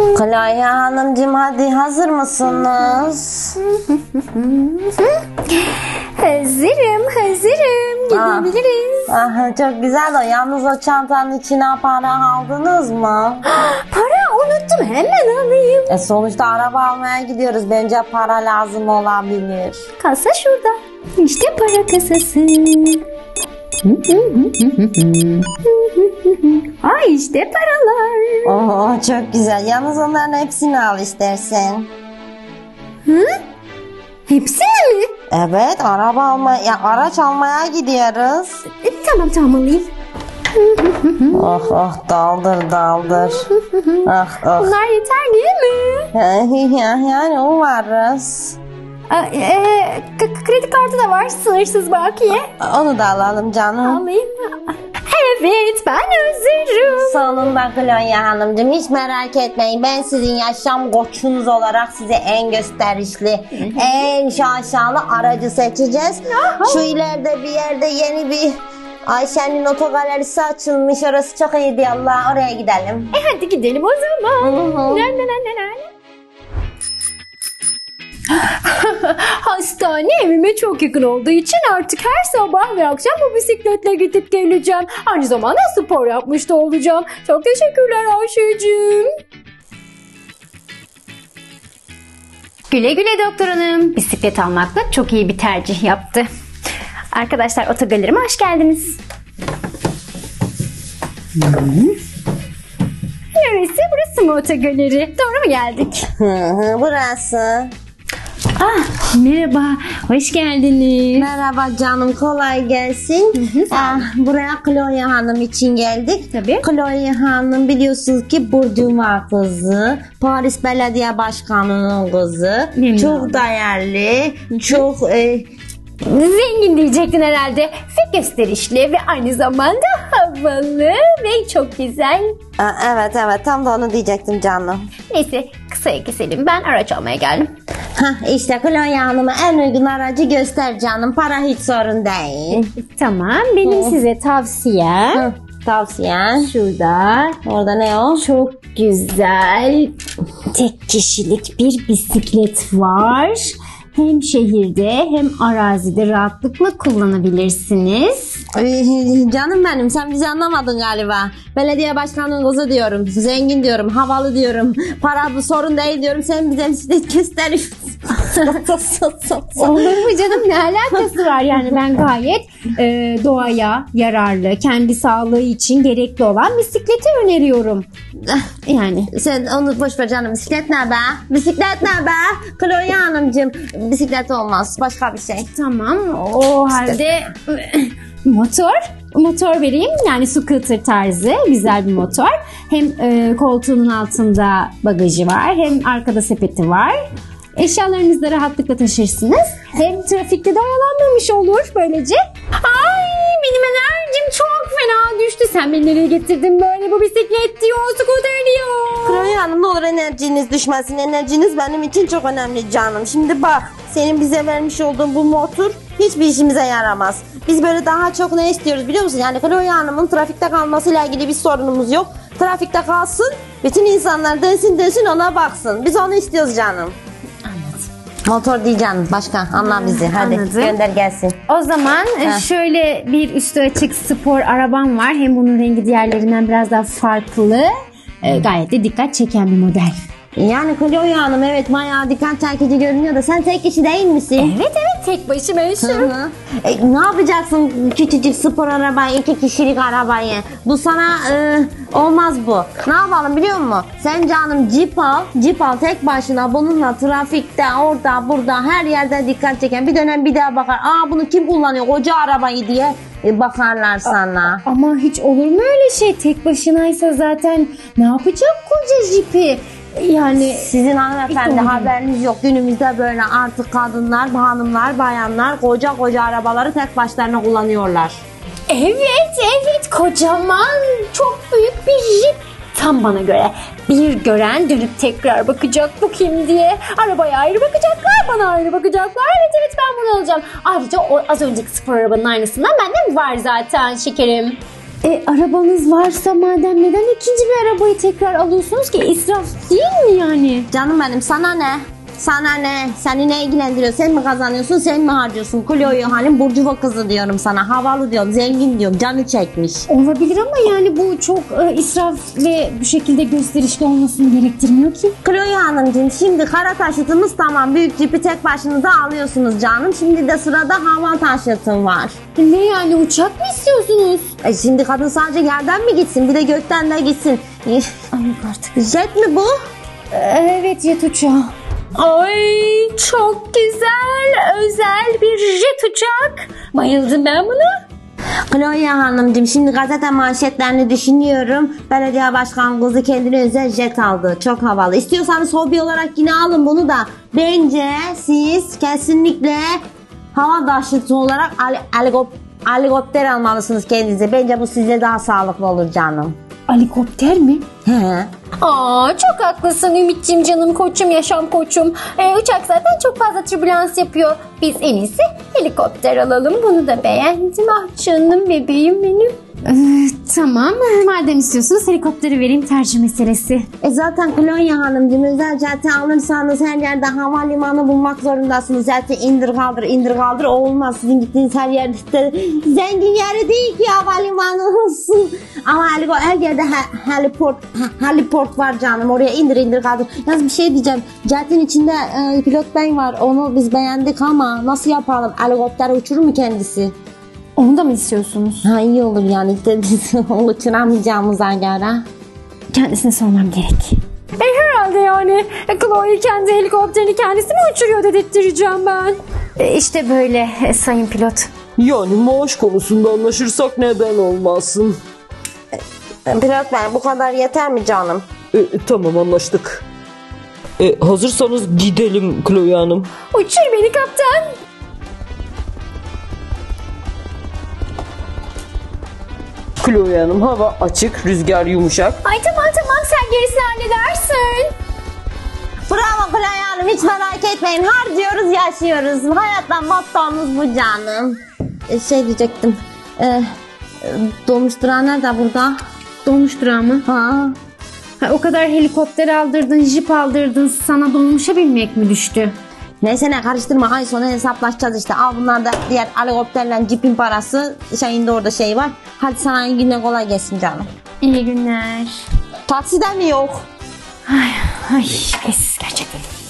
Chloe Hanımcığım, hadi hazır mısınız? Hazırım. Gidebiliriz. Çok güzel o. Yalnız o çantanın içine para aldınız mı? Para unuttum, hemen alayım. Sonuçta araba almaya gidiyoruz. Bence para lazım olabilir. Kasa şurada. İşte para kasası. Ay işte paralar. Çok güzel. Yalnız onların hepsini al istersen. Hepsini mi? Evet, araç almaya gidiyoruz. Tamam alayım. Daldır. Bunlar yeter değil mi? Yani umarız. Kredi kartı da var, sınırsız bakiye. Onu da alalım canım. Alayım. Evet, ben hazırım. Sonunda Chloe Hanımcığım, hiç merak etmeyin. Ben sizin yaşam koçunuz olarak size en gösterişli, en şaşalı aracı seçeceğiz. Şu ileride bir yerde yeni bir Ayşe'nin otogalerisi açılmış. Orası çok iyiydi Allah. Oraya gidelim. Hadi gidelim o zaman. Hastane evime çok yakın olduğu için artık her sabah ve akşam bu bisikletle gidip geleceğim. Aynı zamanda spor yapmış da olacağım. Çok teşekkürler Ayşe'cim. Güle güle doktor hanım. Bisiklet almakla çok iyi bir tercih yaptı. Arkadaşlar, otogalerime hoş geldiniz. Burası mı otogaleri? Doğru mu geldik? Burası. Merhaba, hoş geldiniz. Merhaba canım, kolay gelsin. Buraya Chloe Hanım için geldik. Tabii. Chloe Hanım biliyorsunuz ki Bourdieu kızı, Paris Belediye Başkanı'nın kızı. Memnun çok oldum. değerli, çok Zengin diyecektin herhalde. Ve gösterişli ve aynı zamanda havalı ve çok güzel. Evet, tam da onu diyecektim canım. Neyse, kısaya keselim. Ben araç almaya geldim. İşte Chloe Hanım'a en uygun aracı göster canım. Para hiç sorun değil. Tamam, benim size tavsiyem. Tavsiyen. Şurada. Orada ne o? Çok güzel tek kişilik bir bisiklet var. Hem şehirde hem arazide rahatlıkla kullanabilirsiniz. Canım benim, sen bizi anlamadın galiba. Belediye başkanının kızı diyorum. Zengin diyorum. Havalı diyorum. Para bu sorun değil diyorum. Sen bize bisiklet gösteriyorsun. Olur mu canım, ne alakası var? Yani ben gayet doğaya yararlı, kendi sağlığı için gerekli olan bisikleti öneriyorum. Yani. Sen onu boş ver canım. Bisiklet ne be? Bisiklet ne be? Chloe Hanımcığım, bisiklet olmaz. Başka bir şey. Tamam, o halde motor vereyim. Yani scooter tarzı güzel bir motor. Hem koltuğunun altında bagajı var, hem arkada sepeti var. Eşyalarınızı da rahatlıkla taşırsınız. Hem trafikte de oyalanmamış olur böylece. Ay, benim enerjim çok fena düştü. Sen beni nereye getirdin böyle? Bu bisiklet diyor, scooter diyor. Chloe Hanım, ne olur enerjiniz düşmesin. Enerjiniz benim için çok önemli canım. Şimdi bak, senin bize vermiş olduğun bu motor hiçbir işimize yaramaz. Biz böyle daha çok ne istiyoruz biliyor musun? Yani Chloe Hanım'ın trafikte kalmasıyla ilgili bir sorunumuz yok. Trafikte kalsın, bütün insanlar dönsün ona baksın. Biz onu istiyoruz canım. Motor diyeceğim. Başka anla bizi. Hadi Anladım. gönder gelsin. O zaman şöyle bir üstü açık spor arabam var. Hem bunun rengi diğerlerinden biraz daha farklı. Gayet de dikkat çeken bir model. Yani Chloe Hanım, evet bayağı dikkat çekici görünüyor da sen tek kişi değil misin? Evet, tek başıma yaşıyorum. Ne yapacaksın küçücük spor arabayı, 2 kişilik arabayı? Bu sana olmaz bu. Ne yapalım biliyor musun? Sen canım Jeep al tek başına, bununla trafikte orada burada her yerde dikkat çeken, bir dönem bir daha bakar. Bunu kim kullanıyor koca arabayı diye bakarlar sana. Ama hiç olur mu öyle şey? Tek başınaysa zaten ne yapacak koca Jeep'i? Yani sizin hanımefendi haberiniz yok. Günümüzde böyle artık kadınlar, hanımlar, bayanlar koca arabaları tek başlarına kullanıyorlar. Evet, kocaman çok büyük bir Jeep. Tam bana göre. Bir gören dönüp tekrar bakacak bu kim diye. Arabaya ayrı bakacaklar, bana ayrı bakacaklar. Evet, ben bunu alacağım. Ayrıca o az önceki spor arabanın aynısından bende var zaten şekerim. Arabanız varsa madem neden ikinci bir arabayı tekrar alıyorsunuz ki? İsraf değil mi yani? Canım benim, sana ne? Sana ne? Seni ne ilgilendiriyor? Sen mi kazanıyorsun, sen mi harcıyorsun? Chloe Yohan'ın burcuva kızı diyorum sana. Havalı diyorum, zengin diyorum, canı çekmiş. Olabilir ama yani bu çok israf ve bu şekilde gösterişli olmasını gerektirmiyor ki. Chloe Hanımcığım, şimdi kara taşıtımız tamam. Büyük cipi tek başınıza alıyorsunuz canım. Şimdi de sırada hava taşıtım var. Ne yani, uçak mı istiyorsunuz? Şimdi kadın sadece yerden mi gitsin? Bir de gökten de gitsin. Ay yok artık. Jet mi bu? Evet, jet uçağı. Ay çok güzel, özel bir jet uçak. Bayıldım ben buna. Chloe Hanımcığım, şimdi gazete manşetlerini düşünüyorum. Belediye başkan kızı kendine özel jet aldı. Çok havalı. İstiyorsanız hobi olarak yine alın bunu da. Bence siz kesinlikle hava taşıtı olarak helikopter almalısınız kendinize. Bence bu size daha sağlıklı olur canım. Helikopter mi? He. Çok haklısın Ümit'ciğim, canım koçum, yaşam koçum. Uçak zaten çok fazla türbülans yapıyor. Biz en iyisi helikopter alalım. Bunu da beğendim. Ah canım bebeğim benim. Tamam, madem istiyorsunuz helikopteri vereyim, tercih meselesi. Zaten Chloe Hanımcığım, özel jeti alırsanız her yerde havalimanı bulmak zorundasınız. Zaten indir kaldır olmaz. Sizin gittiğiniz her yerde zengin yeri değil ki havalimanı olsun. Ama her yerde heliport var canım. Oraya indir kaldır. Yalnız bir şey diyeceğim. Jetin içinde pilot bey var. Onu biz beğendik ama nasıl yapalım? Helikopter uçurur mu kendisi? Onu da mı istiyorsunuz? Ha, iyi olur yani. Uçuramayacağımıza göre. Kendisine sormam gerek. Herhalde yani. Chloe kendi helikopterini kendisi mi uçuruyor dedirttireceğim ben. İşte böyle sayın pilot. Yani maaş konusunda anlaşırsak neden olmasın? Pilot bey, bu kadar yeter mi canım? Tamam, anlaştık. Hazırsanız gidelim Chloe Hanım. Uçur beni kaptan. Chloe Hanım, hava açık, rüzgar yumuşak. Ay tamam sen gerisini halledersin. Bravo Chloe Hanım, hiç merak etmeyin. Harcıyoruz, yaşıyoruz. Hayattan mottomuz bu canım. Şey diyecektim. Dolmuş durağı nerede burada? Dolmuş durağı mı? Ha. O kadar helikopter aldırdın, jip aldırdın, sana dolmuşa binmek mi düştü? Neyse ne karıştırma, ay sonu hesaplaşacağız işte. Al bunlar da diğer helikopterle cipin parası. Şeyinde orada şey var. Hadi sana iyi günler, kolay gelsin canım. İyi günler. Takside mi yok? Ay pes gerçekten.